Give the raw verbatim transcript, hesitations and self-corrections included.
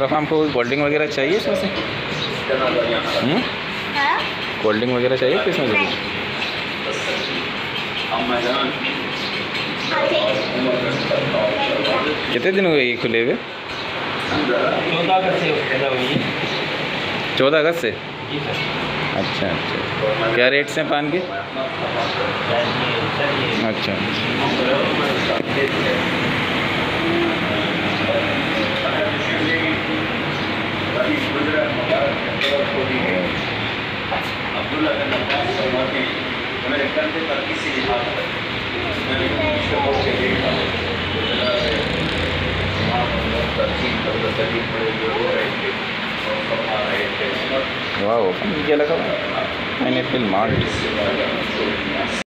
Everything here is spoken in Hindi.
और अब हमको कोल्ड ड्रिंक वगैरह चाहिए इसमें से? कोल्ड ड्रिंक वगैरह चाहिए कि इसमें से? कितने दिन हुए ये खुले हुए? चौदह अगस्त से पैदा हुई है। चौदह अगस्त से? जी सर। अच्छा अच्छा, क्या रेट्स हैं पान के? अच्छा वाह, क्या लगा पाइनएप्पल मार्ट।